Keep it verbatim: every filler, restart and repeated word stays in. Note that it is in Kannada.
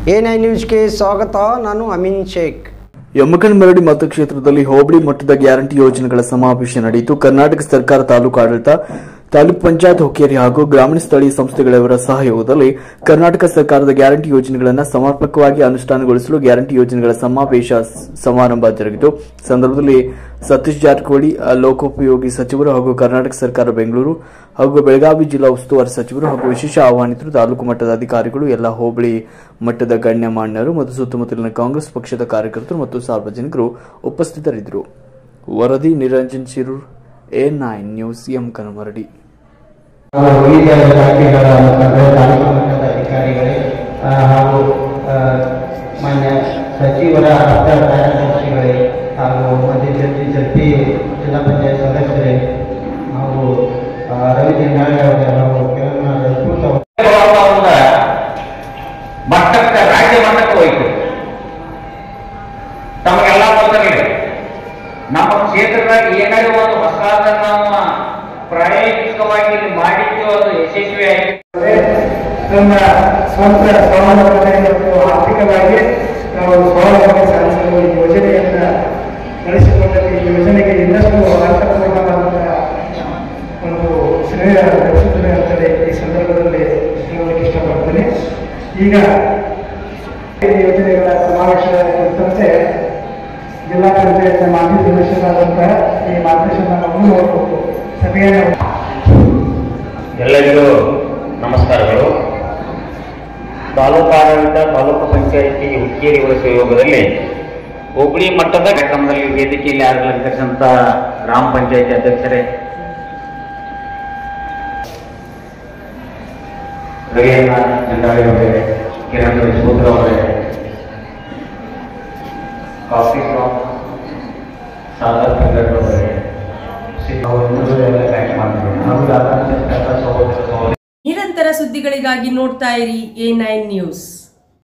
ಎ ನೈನ್ ನ್ಯೂಸ್ಗೆ ಸ್ವಾಗತ. ನಾನು ಅಮೀನ್ ಶೇಖ್. ಯಮಕನಮರಡಿ ಮತಕ್ಷೇತ್ರದಲ್ಲಿ ಹೋಬಳಿ ಮಟ್ಟದ ಗ್ಯಾರಂಟಿ ಯೋಜನೆಗಳ ಸಮಾವೇಶ ನಡೆಯಿತು. ಕರ್ನಾಟಕ ಸರ್ಕಾರ ತಾಲೂಕು ಆಡಳಿತ, ತಾಲೂಕು ಪಂಚಾಯತ್ ಹುಕ್ಕೇರಿ ಹಾಗೂ ಗ್ರಾಮೀಣ ಸ್ಥಳೀಯ ಸಂಸ್ಥೆಗಳವರ ಸಹಯೋಗದಲ್ಲಿ ಕರ್ನಾಟಕ ಸರ್ಕಾರದ ಗ್ಯಾರಂಟಿ ಯೋಜನೆಗಳನ್ನು ಸಮರ್ಪಕವಾಗಿ ಅನುಷ್ಠಾನಗೊಳಿಸಲು ಗ್ಯಾರಂಟಿ ಯೋಜನೆಗಳ ಸಮಾವೇಶ ಸಮಾರಂಭ ಜರುಗಿತು. ಸಂದರ್ಭದಲ್ಲಿ ಸತೀಶ್ ಜಾರಕಿಹೊಳಿ, ಲೋಕೋಪಯೋಗಿ ಸಚಿವರು ಹಾಗೂ ಕರ್ನಾಟಕ ಸರ್ಕಾರ ಬೆಂಗಳೂರು ಹಾಗೂ ಬೆಳಗಾವಿ ಜಿಲ್ಲಾ ಉಸ್ತುವಾರಿ ಸಚಿವರು ಹಾಗೂ ವಿಶೇಷ ಆಹ್ವಾನಿತರು, ತಾಲೂಕು ಮಟ್ಟದ ಅಧಿಕಾರಿಗಳು, ಎಲ್ಲ ಹೋಬಳಿ ಮಟ್ಟದ ಗಣ್ಯಮಾನ್ಯರು ಮತ್ತು ಸುತ್ತಮುತ್ತಲಿನ ಕಾಂಗ್ರೆಸ್ ಪಕ್ಷದ ಕಾರ್ಯಕರ್ತರು ಮತ್ತು ಸಾರ್ವಜನಿಕರು ಉಪಸ್ಥಿತರಿದ್ದರು. ವರದಿ Niranjan Shirur, A nine news, Yamakanamaradi. ಅಧಿಕಾರಿಗಳೇ ಹಾಗೂ ಮಾನ್ಯ ಸಚಿವರ ಕಾರ್ಯದರ್ಶಿಗಳೇ ಹಾಗೂ ಮಧ್ಯ ಜಡ್ಪಿ ಜಡ್ಪಿ ಜಿಲ್ಲಾ ಪಂಚಾಯತ್ ಸದಸ್ಯರೇ ಹಾಗೂ ರವಿ ಜಿಂದಾಳೆ ಅವರೇ ಹಾಗೂ ಮಟ್ಟಕ್ಕೆ ರಾಜ್ಯ ಮಟ್ಟಕ್ಕೆ ಹೋಯ್ತು. ತಮಗೆಲ್ಲ ಗೊತ್ತಿರಲಿ, ನಮ್ಮ ಕ್ಷೇತ್ರದಾಗ ಏನಾದ್ರು ಒಂದು ಹೊಸದ ನಾವು ಪ್ರಾಯೋಗಿಕವಾಗಿ ಮಾಡಿದ್ದು ಅದು ಯಶಸ್ವಿಯಾಗಿ ನಮ್ಮ ಸ್ವಂತ ಸ್ವಾವಲಂಬನೆ ಮತ್ತು ಆರ್ಥಿಕವಾಗಿ ನಾವು ಸ್ವಾವಲಂಬನೆ ಸಾಧಿಸಲು ಈ ಯೋಜನೆಯನ್ನು ನಡೆಸಿಕೊಂಡಲ್ಲಿ ಈ ಯೋಜನೆಗೆ ಇನ್ನಷ್ಟು ಅರ್ಥಪೂರ್ಣವಾದಂತಹ ಒಂದು ಶ್ರೇಯ ಲಭಿಸುತ್ತದೆ ಅಂತಲೇ ಈ ಸಂದರ್ಭದಲ್ಲಿ ಹೇಳಲಿಕ್ಕೆ ಇಷ್ಟಪಡ್ತೇನೆ. ಈಗ ಈ ಯೋಜನೆಗಳ ಸಮಾವೇಶ ಕುರಿತಂತೆ ಜಿಲ್ಲಾ ಪಂಚಾಯತ್ ಮಾಜಿ ಸದಸ್ಯರಾದಂತಹ ಈ ಮಾರ್ಗದರ್ಶನ ಮುಂದುವರೆದು ಸಭೆಯನ್ನು. ಎಲ್ಲರಿಗೂ ನಮಸ್ಕಾರಗಳು. ತಾಲೂಕು ಆಡಳಿತ, ತಾಲೂಕು ಪಂಚಾಯಿತಿ ಹುಕ್ಕೇರಿಯವರ ಸಹಯೋಗದಲ್ಲಿ ಹೋಬಳಿ ಮಟ್ಟದ ಕಾರ್ಯಕ್ರಮದಲ್ಲಿ ವೇದಿಕೆಯಲ್ಲಿ ಆಗಲಿರ್ತಕ್ಕಂಥ ಗ್ರಾಮ ಪಂಚಾಯಿತಿ ಅಧ್ಯಕ್ಷರೇ, ರವಿಯಣ್ಣ ಜಂಡಾಳಿ ಅವರೇ, ಕಿರಣ್ ಸೂತ್ರ ಅವರೇ, ಕಾಫಿ ಶಾಪ್ ಸಾಗರ್ ಪಿಂಗರ್ ಅವರೇ, ನಿರಂತರ ಸುದ್ದಿಗಳಿಗಾಗಿ ನೋಡ್ತಾ ಇರಿ ಎ ನೈನ್ ನ್ಯೂಸ್.